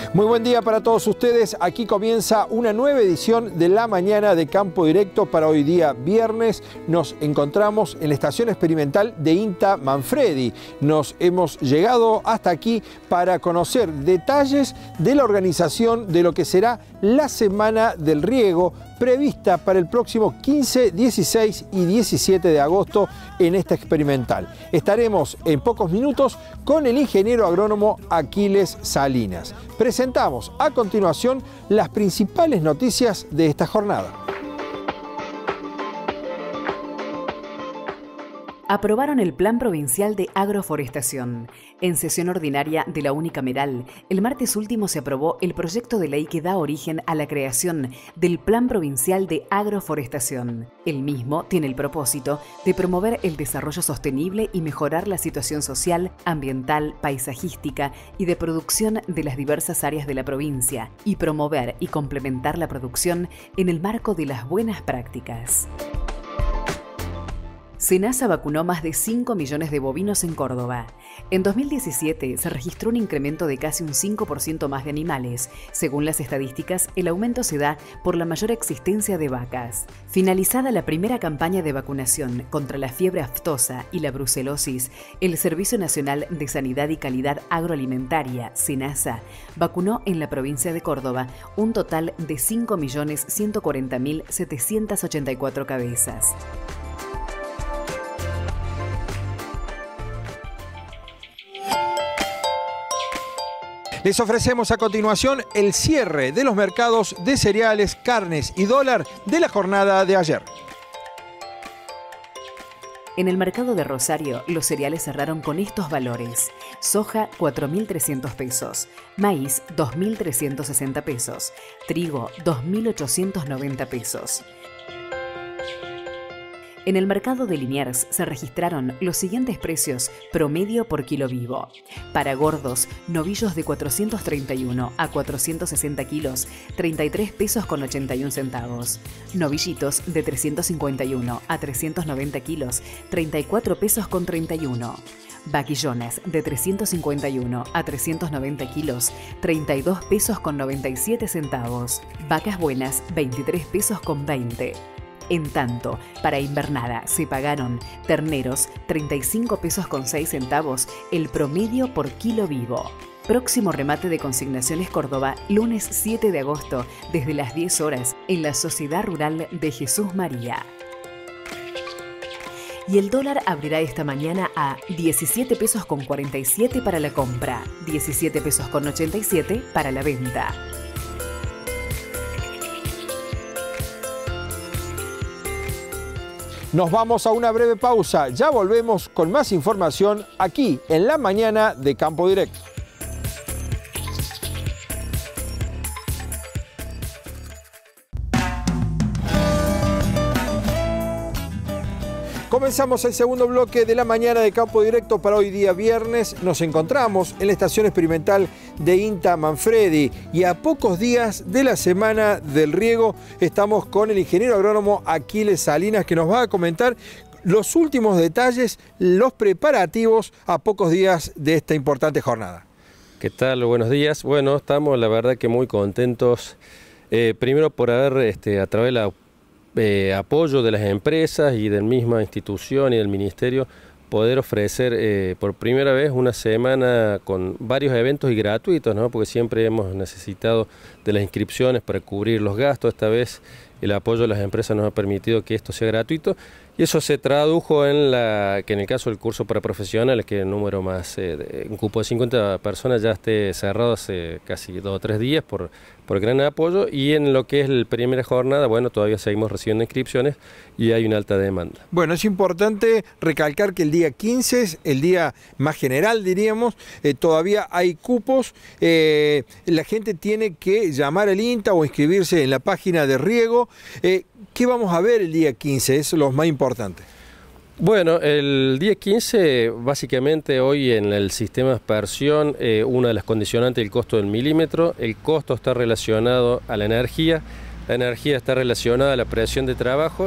Muy buen día para todos ustedes. Aquí comienza una nueva edición de La Mañana de Campo Directo para hoy día viernes. Nos encontramos en la estación experimental de INTA Manfredi. Nos hemos llegado hasta aquí para conocer detalles de la organización de lo que será la Semana del Riego prevista para el próximo 15, 16 y 17 de agosto en esta experimental. Estaremos en pocos minutos con el ingeniero agrónomo Aquiles Salinas. Presentamos a continuación las principales noticias de esta jornada. Aprobaron el Plan Provincial de Agroforestación. En sesión ordinaria de la unicameral, el martes último se aprobó el proyecto de ley que da origen a la creación del Plan Provincial de Agroforestación. El mismo tiene el propósito de promover el desarrollo sostenible y mejorar la situación social, ambiental, paisajística y de producción de las diversas áreas de la provincia, y promover y complementar la producción en el marco de las buenas prácticas. SENASA vacunó más de 5 millones de bovinos en Córdoba. En 2017 se registró un incremento de casi un 5% más de animales. Según las estadísticas, el aumento se da por la mayor existencia de vacas. Finalizada la primera campaña de vacunación contra la fiebre aftosa y la brucelosis, el Servicio Nacional de Sanidad y Calidad Agroalimentaria, SENASA, vacunó en la provincia de Córdoba un total de 5.140.784 cabezas. Les ofrecemos a continuación el cierre de los mercados de cereales, carnes y dólar de la jornada de ayer. En el mercado de Rosario, los cereales cerraron con estos valores: soja 4.300 pesos, maíz 2.360 pesos, trigo 2.890 pesos. En el mercado de Liniers se registraron los siguientes precios promedio por kilo vivo. Para gordos, novillos de 431 a 460 kilos, 33 pesos con 81 centavos. Novillitos de 351 a 390 kilos, 34 pesos con 31. Vaquillones de 351 a 390 kilos, 32 pesos con 97 centavos. Vacas buenas, 23 pesos con 20. En tanto, para invernada se pagaron terneros 35 pesos con 6 centavos el promedio por kilo vivo. Próximo remate de consignaciones Córdoba, lunes 7 de agosto, desde las 10 horas, en la Sociedad Rural de Jesús María. Y el dólar abrirá esta mañana a 17 pesos con 47 para la compra, 17 pesos con 87 para la venta. Nos vamos a una breve pausa. Ya volvemos con más información aquí en La Mañana de Campo Directo. Comenzamos el segundo bloque de La Mañana de Campo Directo para hoy día viernes. Nos encontramos en la estación experimental de INTA Manfredi y a pocos días de la Semana del Riego estamos con el ingeniero agrónomo Aquiles Salinas, que nos va a comentar los últimos detalles, los preparativos a pocos días de esta importante jornada. ¿Qué tal? Buenos días. Bueno, estamos la verdad que muy contentos, primero por haber a través de la apoyo de las empresas y de la misma institución y del ministerio, poder ofrecer por primera vez una semana con varios eventos y gratuitos, ¿no? Porque siempre hemos necesitado de las inscripciones para cubrir los gastos. Esta vez el apoyo de las empresas nos ha permitido que esto sea gratuito, y eso se tradujo en que en el caso del curso para profesionales, que el número más, un cupo de 50 personas ya esté cerrado hace casi 2 o 3 días por gran apoyo, y en lo que es la primera jornada, bueno, todavía seguimos recibiendo inscripciones y hay una alta demanda. Bueno, es importante recalcar que el día 15 es el día más general, diríamos, todavía hay cupos, la gente tiene que llamar al INTA o inscribirse en la página de riego. ¿Qué vamos a ver el día 15? Es lo más importante. Bueno, el día 15, básicamente hoy en el sistema de aspersión, una de las condicionantes es el costo del milímetro. El costo está relacionado a la energía está relacionada a la presión de trabajo,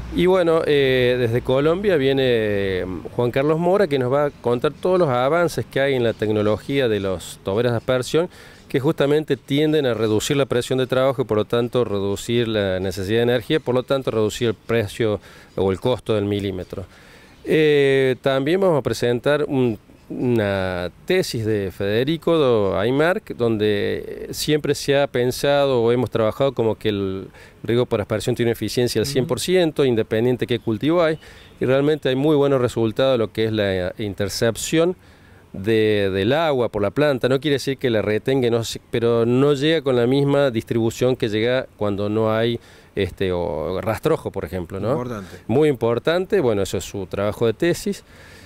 Y bueno, desde Colombia viene Juan Carlos Mora, que nos va a contar todos los avances que hay en la tecnología de los toberas de aspersión, que justamente tienden a reducir la presión de trabajo y por lo tanto reducir la necesidad de energía, por lo tanto reducir el precio o el costo del milímetro. También vamos a presentar una tesis de Federico Aymark, donde siempre se ha pensado o hemos trabajado como que el riego por aspersión tiene eficiencia al 100%, independiente de qué cultivo hay, y realmente hay muy buenos resultados de lo que es la intercepción del agua por la planta. No quiere decir que la retenga, pero no llega con la misma distribución que llega cuando no hay o rastrojo, por ejemplo, ¿no? Importante. Muy importante. Bueno, eso es su trabajo de tesis.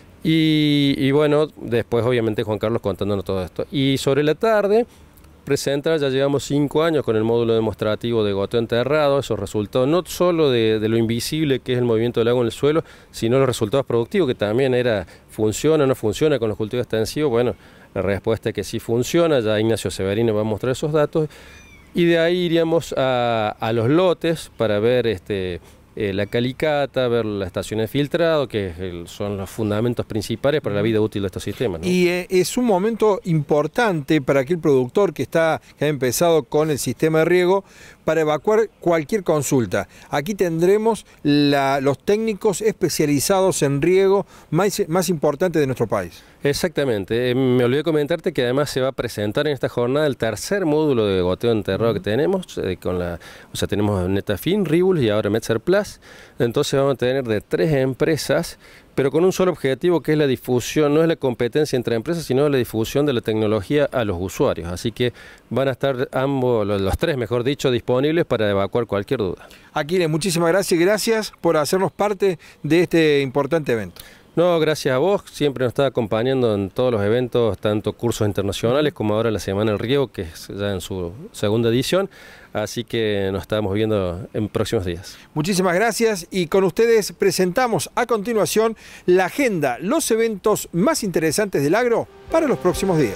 Y bueno, después obviamente Juan Carlos contándonos todo esto. Y sobre la tarde, presentar, ya llevamos 5 años con el módulo demostrativo de goteo enterrado, esos resultados no solo de lo invisible que es el movimiento del agua en el suelo, sino los resultados productivos, que también era, ¿funciona o no funciona con los cultivos extensivos? Bueno, la respuesta es que sí funciona, ya Ignacio Severino va a mostrar esos datos, y de ahí iríamos a los lotes para ver la calicata, ver la estación de filtrado, que son los fundamentos principales para la vida útil de estos sistemas, ¿no? Y es un momento importante para aquel productor que ha empezado con el sistema de riego para evacuar cualquier consulta. Aquí tendremos los técnicos especializados en riego más importantes de nuestro país. Exactamente. Me olvidé comentarte que además se va a presentar en esta jornada el tercer módulo de goteo enterrado que tenemos, tenemos Netafim, Ribus y ahora Metzer Plus. Entonces vamos a tener de 3 empresas, pero con un solo objetivo, que es la difusión, no es la competencia entre empresas, sino la difusión de la tecnología a los usuarios. Así que van a estar ambos, los 3 mejor dicho, disponibles para evacuar cualquier duda. Aquiles, muchísimas gracias y gracias por hacernos parte de este importante evento. No, gracias a vos, siempre nos está acompañando en todos los eventos, tanto cursos internacionales como ahora la Semana del Riego, que es ya en su segunda edición, así que nos estamos viendo en próximos días. Muchísimas gracias y con ustedes presentamos a continuación la agenda, los eventos más interesantes del agro para los próximos días.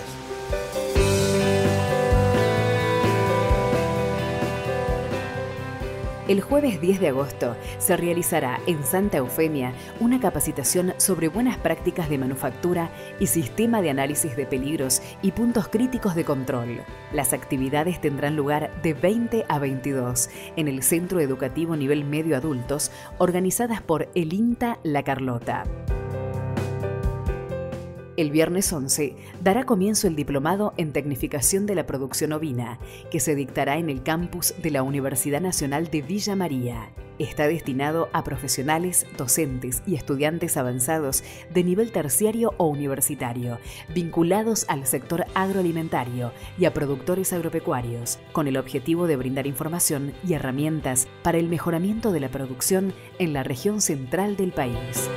El jueves 10 de agosto se realizará en Santa Eufemia una capacitación sobre buenas prácticas de manufactura y sistema de análisis de peligros y puntos críticos de control. Las actividades tendrán lugar de 20 a 22 en el Centro Educativo Nivel Medio Adultos, organizadas por el INTA La Carlota. El viernes 11 dará comienzo el diplomado en Tecnificación de la Producción Ovina, que se dictará en el campus de la Universidad Nacional de Villa María. Está destinado a profesionales, docentes y estudiantes avanzados de nivel terciario o universitario, vinculados al sector agroalimentario y a productores agropecuarios, con el objetivo de brindar información y herramientas para el mejoramiento de la producción en la región central del país.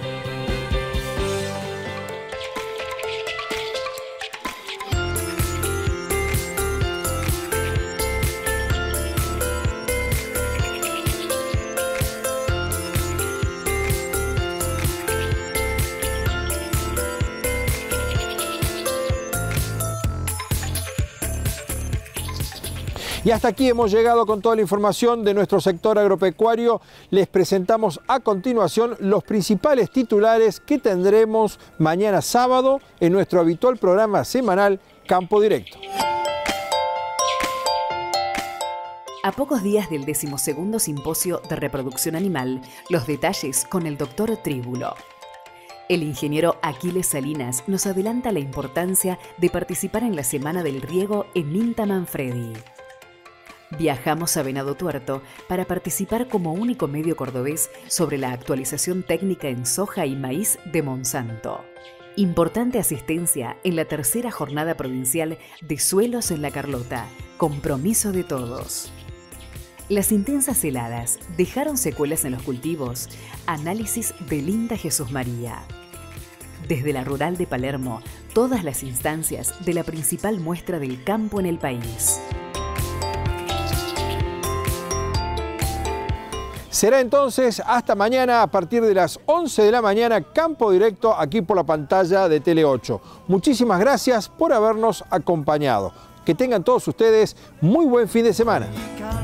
Y hasta aquí hemos llegado con toda la información de nuestro sector agropecuario. Les presentamos a continuación los principales titulares que tendremos mañana sábado en nuestro habitual programa semanal Campo Directo. A pocos días del 12º Simposio de Reproducción Animal, los detalles con el Dr. Tríbulo. El ingeniero Aquiles Salinas nos adelanta la importancia de participar en la Semana del Riego en INTA Manfredi. Viajamos a Venado Tuerto para participar como único medio cordobés sobre la actualización técnica en soja y maíz de Monsanto. Importante asistencia en la tercera jornada provincial de suelos en La Carlota. Compromiso de todos. Las intensas heladas dejaron secuelas en los cultivos. Análisis del INTA Jesús María. Desde la rural de Palermo, todas las instancias de la principal muestra del campo en el país. Será entonces hasta mañana a partir de las 11 de la mañana, Campo Directo, aquí por la pantalla de Tele 8. Muchísimas gracias por habernos acompañado. Que tengan todos ustedes muy buen fin de semana.